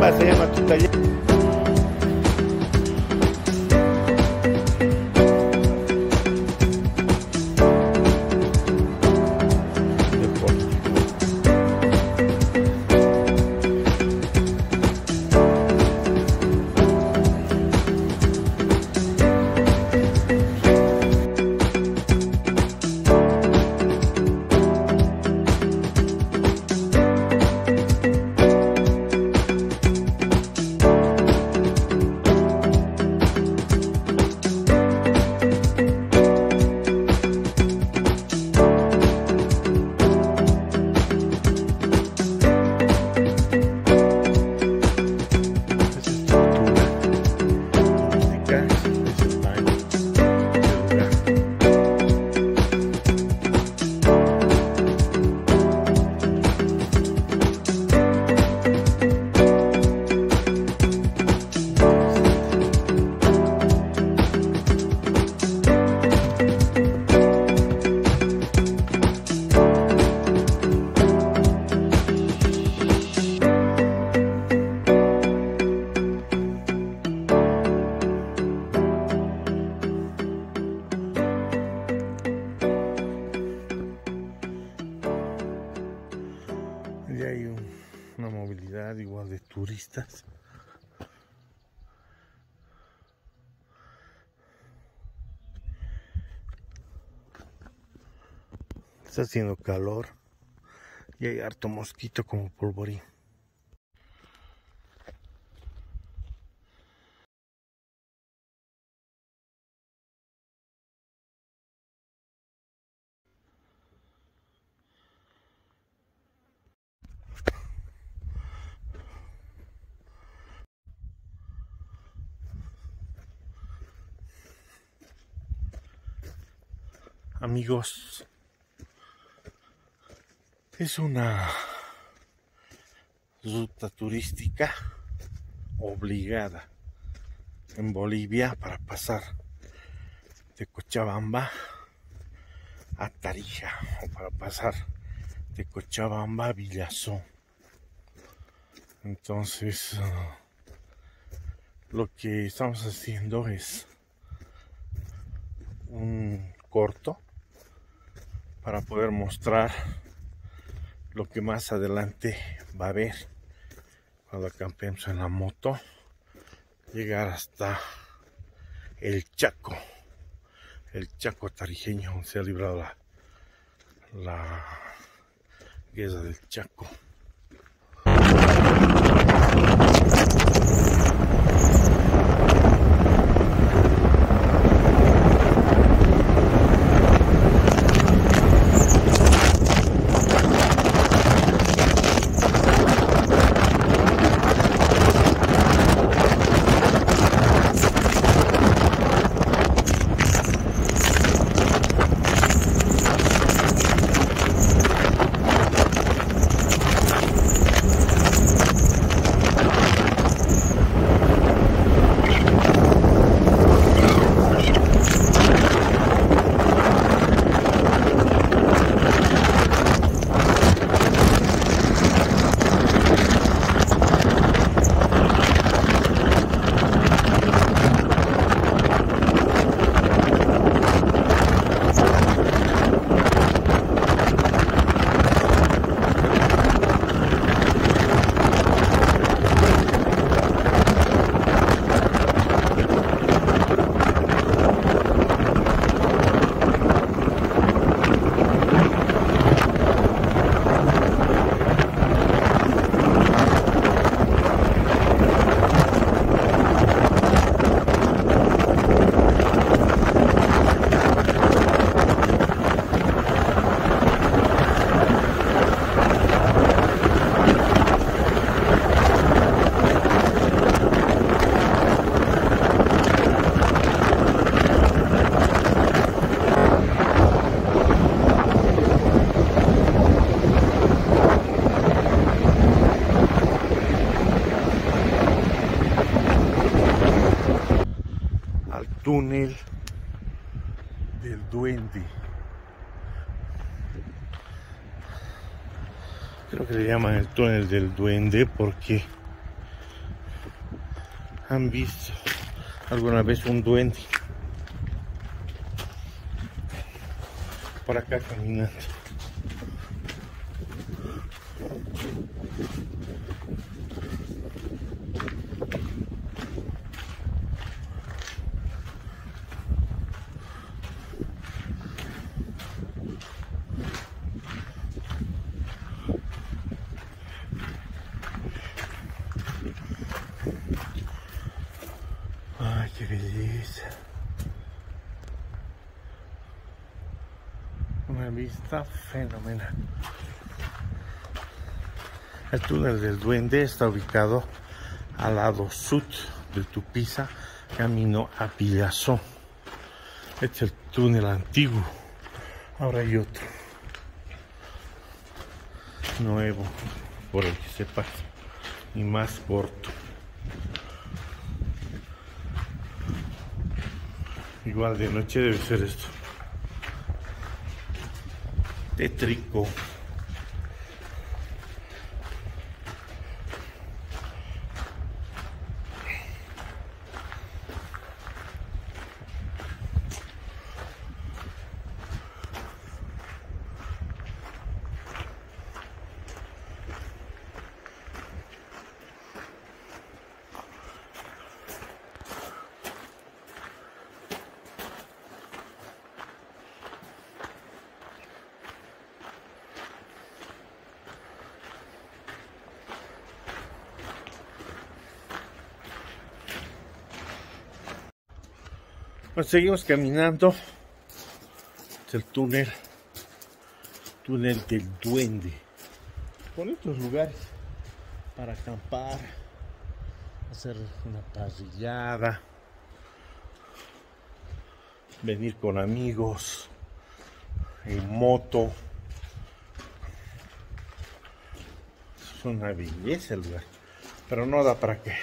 se llama tu taller? Y hay una movilidad igual de turistas. Está haciendo calor y hay harto mosquito como polvorín. Amigos, es una ruta turística obligada en Bolivia para pasar de Cochabamba a Tarija o para pasar de Cochabamba a Villazón. Entonces, lo que estamos haciendo es un corto para poder mostrar lo que más adelante va a haber cuando acampemos en la moto, llegar hasta el Chaco tarijeño, donde se ha librado la guerra del Chaco. Túnel del Duende. Creo que le llaman el túnel del Duende porque han visto alguna vez un duende por acá caminando. Ay, qué belleza. Una vista fenomenal. El túnel del Duende está ubicado al lado sur de Tupiza, camino a Villazón. Este es el túnel antiguo. Ahora hay otro nuevo por el que se pasa y más corto. Igual de noche debe ser esto tétrico. Pues seguimos caminando. Es el túnel del Duende. Bonitos lugares para acampar, hacer una parrillada, venir con amigos en moto. Es una belleza el lugar, pero no da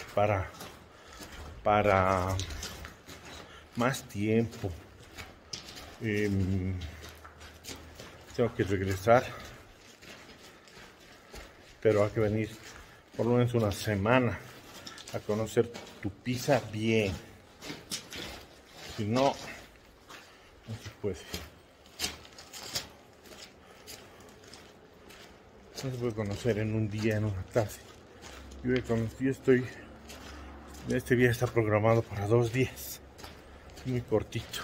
para más tiempo. Tengo que regresar, pero hay que venir por lo menos una semana a conocer Tupiza bien. Si no, no se puede. No se puede conocer en un día, en una tarde. Este viaje está programado para 2 días. Muy cortito.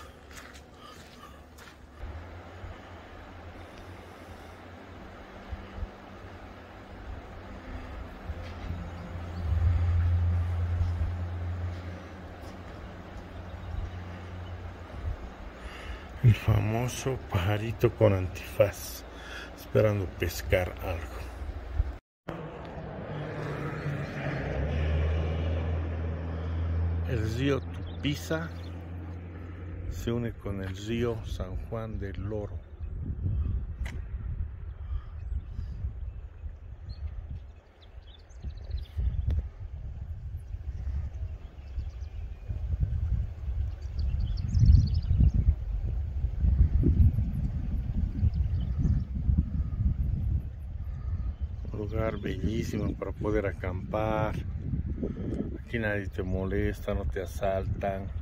El famoso pajarito con antifaz, esperando pescar algo. El río Tupiza se une con el río San Juan del Loro. Un lugar bellísimo para poder acampar. Aquí nadie te molesta, no te asaltan.